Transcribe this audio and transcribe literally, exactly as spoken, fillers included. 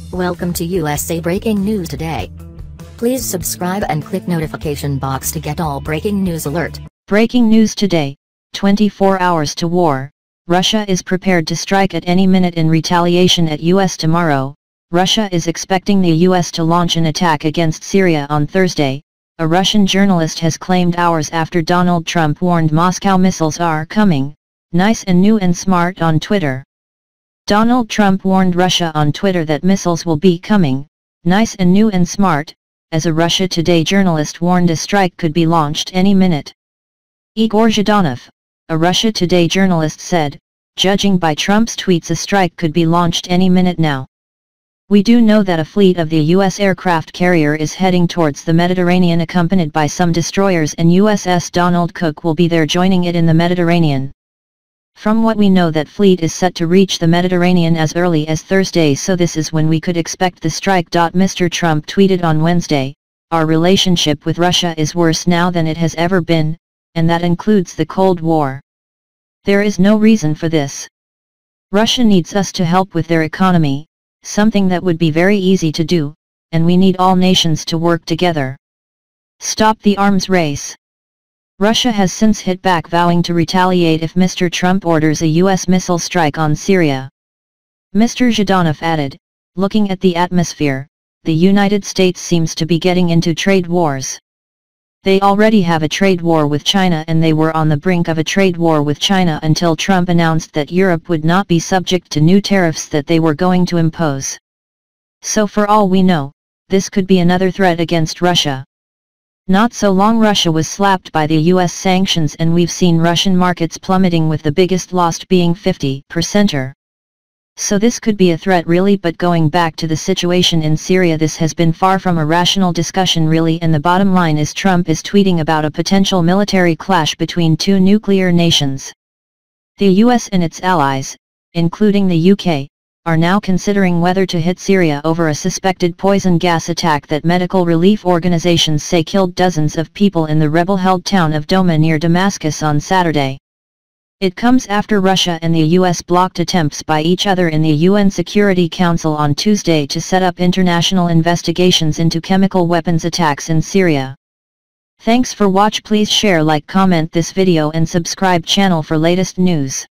Welcome to U S A Breaking News Today. Please subscribe and click notification box to get all breaking news alert. Breaking news today, twenty-four hours to war. Russia is prepared to strike at any minute in retaliation at U S tomorrow. Russia is expecting the U S to launch an attack against Syria on Thursday, a Russian journalist has claimed hours after Donald Trump warned Moscow missiles are coming, nice and new and smart on Twitter. Donald Trump warned Russia on Twitter that missiles will be coming, nice and new and smart, as a Russia Today journalist warned a strike could be launched any minute. Igor Zhdanov, a Russia Today journalist said, judging by Trump's tweets, a strike could be launched any minute now. We do know that a fleet of the U S aircraft carrier is heading towards the Mediterranean accompanied by some destroyers, and U S S Donald Cook will be there joining it in the Mediterranean. From what we know, that fleet is set to reach the Mediterranean as early as Thursday, so this is when we could expect the strike. Mister Trump tweeted on Wednesday, "Our relationship with Russia is worse now than it has ever been, and that includes the Cold War. There is no reason for this. Russia needs us to help with their economy, something that would be very easy to do, and we need all nations to work together. Stop the arms race." Russia has since hit back, vowing to retaliate if Mister Trump orders a U S missile strike on Syria. Mister Zhdanov added, "Looking at the atmosphere, the United States seems to be getting into trade wars. They already have a trade war with China, and they were on the brink of a trade war with China until Trump announced that Europe would not be subject to new tariffs that they were going to impose. So for all we know, this could be another threat against Russia. Not so long Russia was slapped by the U S sanctions, and we've seen Russian markets plummeting, with the biggest loss being fifty percenter. So this could be a threat really. But going back to the situation in Syria, this has been far from a rational discussion really, and the bottom line is Trump is tweeting about a potential military clash between two nuclear nations. The U S and its allies, including the U K, are now considering whether to hit Syria over a suspected poison gas attack that medical relief organizations say killed dozens of people in the rebel-held town of Douma near Damascus on Saturday. It comes after Russia and the U S blocked attempts by each other in the U N Security Council on Tuesday to set up international investigations into chemical weapons attacks in Syria. Thanks for watch. Please share, like, comment this video and subscribe channel for latest news.